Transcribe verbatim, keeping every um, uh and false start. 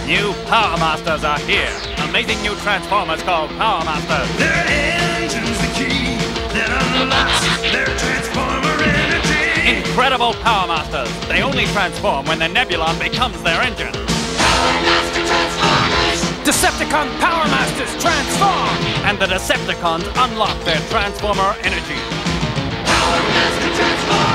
New Power Masters are here. Amazing new Transformers called Power Masters. Their engine's the key that unlocks their Transformer energy. Incredible Power Masters. They only transform when the Nebulon becomes their engine. Power Master Transformers! Decepticon Power Masters transform! And the Decepticons unlock their Transformer energy. Power Master Transformers!